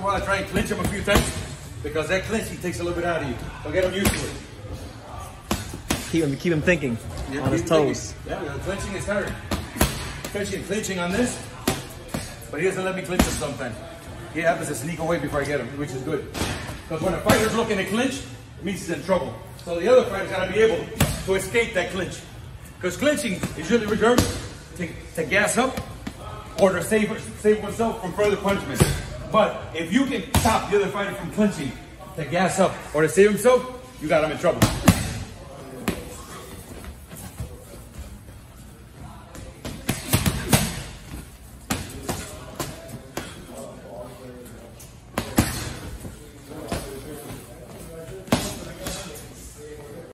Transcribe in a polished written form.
while I try and clinch him a few times, because that clinching takes a little bit out of you. So get him used to it. Keep him thinking on his toes. Yeah, clinching is hard. Especially clinching on this. But he doesn't let me clinch him sometimes. He happens to sneak away before I get him, which is good. Because when a fighter's looking to clinch, it means he's in trouble. So the other fighter's got to be able to escape that clinch. Because clinching is really reserved to gas up or to save oneself from further punishment. But if you can stop the other fighter from clinching to gas up or to save himself, you got him in trouble.